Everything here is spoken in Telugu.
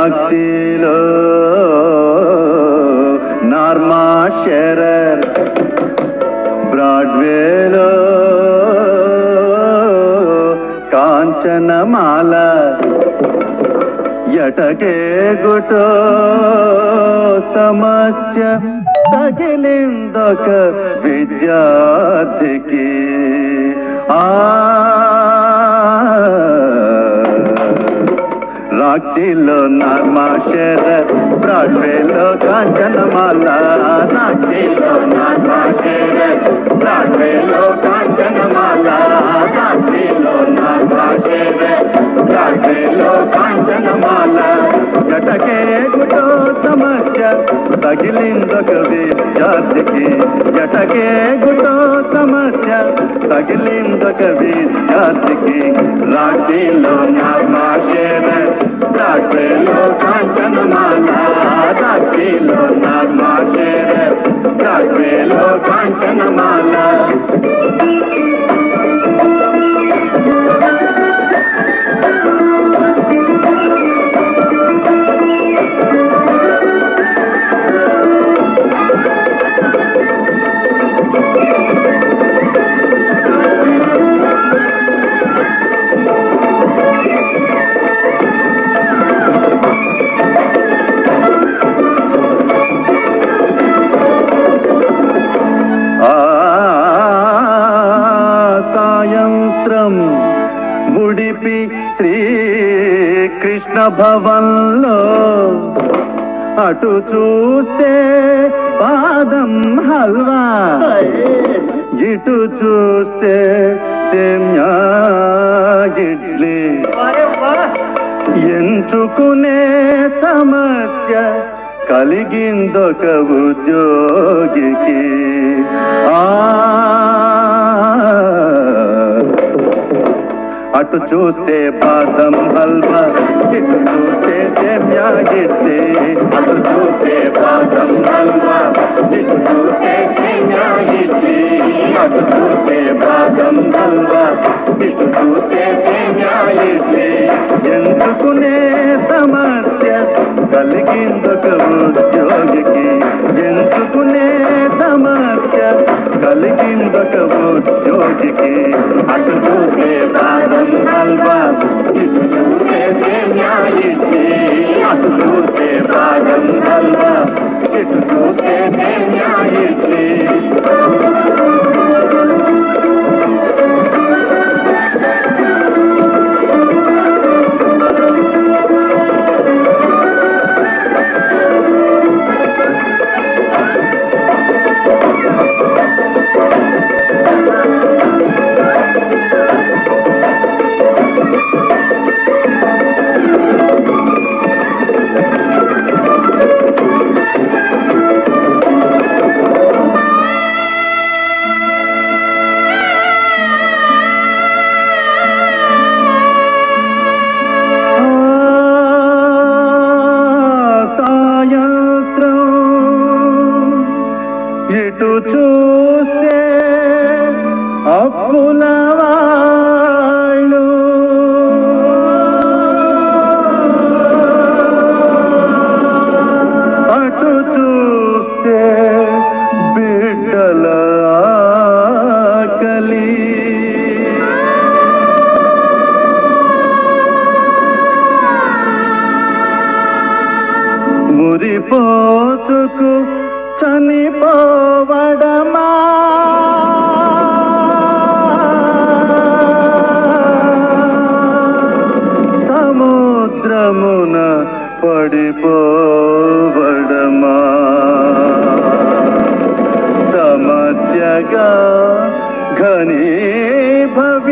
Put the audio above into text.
రాక్షిలో నార్మా షెరర్ బ్రాడ్వేలో కాంచనమాల ఎటకే గుటో సమస్య తగిలిందొక విద్యార్థికి రాక్షిలో Norma షెరర్ బ్రాడ్వేలో Kanchanamala రాక్షిలో Norma షెరర్ బ్రాడ్వేలో Kanchanamala రాక్షిలో Norma షెరర్ బ్రాడ్వేలో Kanchanamala జటకే గుటో సమస్య తగిలిందొక విద్యార్థికి జటకే గుటో సమస్య తగిలిందొక విద్యార్థికి రాక్షిలో నార్మా షెరర్ బ్రాడ్వేలో కాంచనమాల రాక్షిలో నార్మా షెరర్ బ్రాడ్వేలో కాంచనమాల ఉడిపి శ్రీకృష్ణ భవన్లో అటు చూస్తే బాదం హల్వా ఇటు చూస్తే సేమ్యా ఇడ్లీ ఎంచుకునే సమస్య కలిగిందొక ఉద్యోగికి అటు చూస్తే బాదం హల్వా ఇటు చూస్తే సేమ్యా ఇడ్లీ అటు చూస్తే బాదం హల్వా ఇటు చూస్తే సేమ్యా ఇడ్లీ అటు చూస్తే బాదం హల్వా ఇటు చూస్తే సేమ్యా ఇడ్లీ ఎంచుకునే సమస్య కలిగిందొక ఉద్యోగికి ఎంచుకునే సమస్య కలిగిందొక ఉద్యోగికి అటు చూస్తే బాదం హల్వా ఇటు చూస్తే సేమ్యా ఇడ్లీ అటు చూస్తే బాదం హల్వా ఇటు చూస్తే సేమ్యా ఇడ్లీ ఇటు చూస్తే అప్పులవాళ్ళు అటు చూస్తే బిడ్డల ఆకలి మురిపోసుకు చనిపోవడమా సముద్రమున పడిపోవడమా సమస్యగా ఘనీభవి